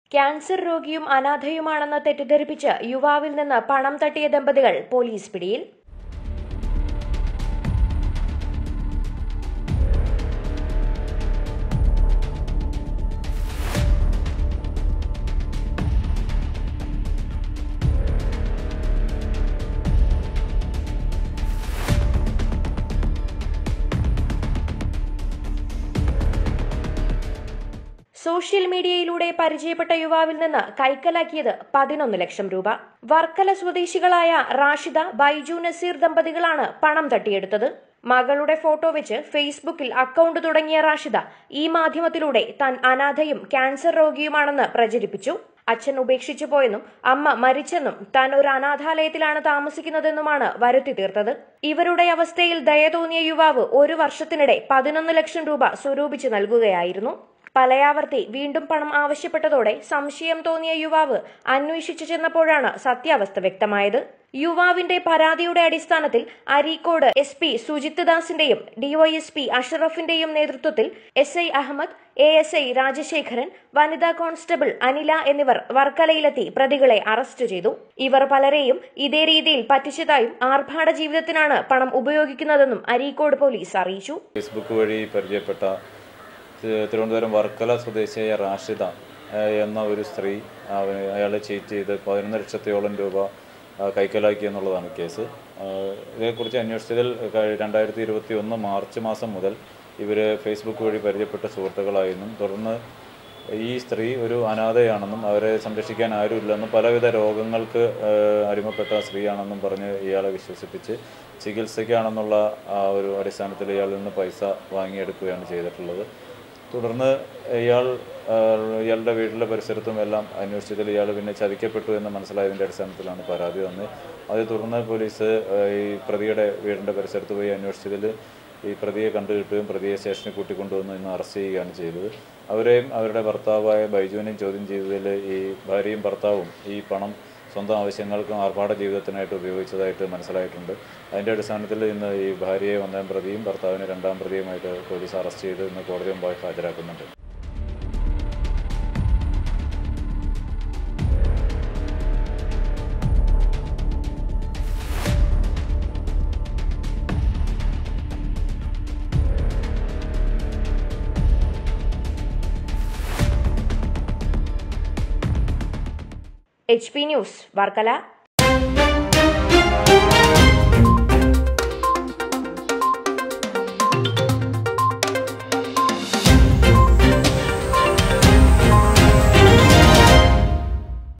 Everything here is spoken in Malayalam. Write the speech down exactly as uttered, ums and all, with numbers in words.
ക്യാൻസർ രോഗിയും അനാഥയുമാണെന്ന് തെറ്റിദ്ധരിപ്പിച്ച് യുവാവിൽ നിന്ന് പണം തട്ടിയ ദമ്പതികൾ പോലീസ് പിടിയിൽ. സോഷ്യൽ മീഡിയയിലൂടെ പരിചയപ്പെട്ട യുവാവിൽ നിന്ന് കൈക്കലാക്കിയത് പതിനൊന്ന് ലക്ഷം രൂപ. വർക്കല സ്വദേശികളായ റാഷിദ, ബൈജു നസീർ ദമ്പതികളാണ് പണം തട്ടിയെടുത്തത്. മകളുടെ ഫോട്ടോ വെച്ച് ഫേസ്ബുക്കിൽ അക്കൗണ്ട് തുടങ്ങിയ റാഷിദ ഈ മാധ്യമത്തിലൂടെ താൻ അനാഥയും ക്യാൻസർ രോഗിയുമാണെന്ന് പ്രചരിപ്പിച്ചു. അച്ഛൻ ഉപേക്ഷിച്ചു പോയെന്നും അമ്മ മരിച്ചെന്നും താൻ ഒരു അനാഥാലയത്തിലാണ് താമസിക്കുന്നതെന്നുമാണ് വരുത്തി തീർത്തത്. ഇവരുടെ അവസ്ഥയിൽ ദയ തോന്നിയ യുവാവ് ഒരു വർഷത്തിനിടെ പതിനൊന്ന് ലക്ഷം രൂപ സ്വരൂപിച്ച് നൽകുകയായിരുന്നു. പലയാവർത്തി വീണ്ടും പണം ആവശ്യപ്പെട്ടതോടെ സംശയം തോന്നിയ യുവാവ് അന്വേഷിച്ചു ചെന്നപ്പോഴാണ് സത്യാവസ്ഥ വ്യക്തമായത്. യുവാവിന്റെ പരാതിയുടെ അടിസ്ഥാനത്തിൽ അരീക്കോട് എസ് പി സുജിത് ദാസിന്റെയും ഡിവൈഎസ്പി അഷറഫിന്റെയും നേതൃത്വത്തിൽ S I Ahmed, A S I Rajasekharan, വനിതാ കോൺസ്റ്റബിൾ അനില എന്നിവർ വർക്കലയിലെത്തി പ്രതികളെ അറസ്റ്റ് ചെയ്തു. ഇവർ പലരെയും ഇതേ രീതിയിൽ പറ്റിച്ചതായും ആർഭാട ജീവിതത്തിനാണ് പണം ഉപയോഗിക്കുന്നതെന്നും അരീക്കോട് പോലീസ് അറിയിച്ചു. ഫേസ്ബുക്ക് വഴി പരിചയപ്പെട്ട തിരുവനന്തപുരം വർക്കല സ്വദേശിയായ റാഷിദ എന്ന ഒരു സ്ത്രീ അയാളെ ചീറ്റ് ചെയ്ത് പതിനൊന്ന് ലക്ഷത്തോളം രൂപ കൈക്കലാക്കി എന്നുള്ളതാണ് കേസ്. ഇതേക്കുറിച്ച് അന്വേഷിച്ചതിൽ രണ്ടായിരത്തി ഇരുപത്തി ഒന്ന് മാർച്ച് മാസം മുതൽ ഇവർ ഫേസ്ബുക്ക് വഴി പരിചയപ്പെട്ട സുഹൃത്തുക്കളായെന്നും തുടർന്ന് ഈ സ്ത്രീ ഒരു അനാഥയാണെന്നും അവരെ സംരക്ഷിക്കാൻ ആരുമില്ലെന്നും പലവിധ രോഗങ്ങൾക്ക് അടിമപ്പെട്ട സ്ത്രീയാണെന്നും പറഞ്ഞ് ഇയാളെ വിശ്വസിപ്പിച്ച് ചികിത്സയ്ക്കാണെന്നുള്ള ആ ഒരു അടിസ്ഥാനത്തിൽ ഇയാളിൽ നിന്ന് പൈസ വാങ്ങിയെടുക്കുകയാണ് ചെയ്തിട്ടുള്ളത്. തുടർന്ന് ഇയാൾ ഇയാളുടെ വീട്ടിലെ പരിസരത്തും എല്ലാം അന്വേഷിച്ചതിൽ ഇയാൾ പിന്നെ ചതിക്കപ്പെട്ടു എന്ന് മനസ്സിലായതിൻ്റെ അടിസ്ഥാനത്തിലാണ് പരാതി തന്നത്. അതേ തുടർന്ന് പോലീസ് ഈ പ്രതിയുടെ വീടിൻ്റെ പരിസരത്ത് പോയി അന്വേഷിച്ചതിൽ ഈ പ്രതിയെ കണ്ടുകിട്ടുകയും പ്രതിയെ സ്റ്റേഷനിൽ കൂട്ടിക്കൊണ്ടുവന്ന് ഇന്ന് അറസ്റ്റ് ചെയ്യുകയാണ് ചെയ്തത്. അവരെയും അവരുടെ ഭർത്താവായ ബൈജുവിനെയും ചോദ്യം ചെയ്തതിൽ ഈ ഭാര്യയും ഭർത്താവും ഈ പണം സ്വന്തം ആവശ്യങ്ങൾക്കും ആർഭാട ജീവിതത്തിനായിട്ട് ഉപയോഗിച്ചതായിട്ട് മനസ്സിലായിട്ടുണ്ട്. അതിൻ്റെ അടിസ്ഥാനത്തിൽ ഇന്ന് ഈ ഭാര്യയെ ഒന്നാം പ്രതിയും ഭർത്താവിനെ രണ്ടാം പ്രതിയുമായിട്ട് പോലീസ് അറസ്റ്റ് ചെയ്ത് ഇന്ന് കോടതി മുമ്പായി ഹാജരാക്കുന്നുണ്ട്. H P news Varkala.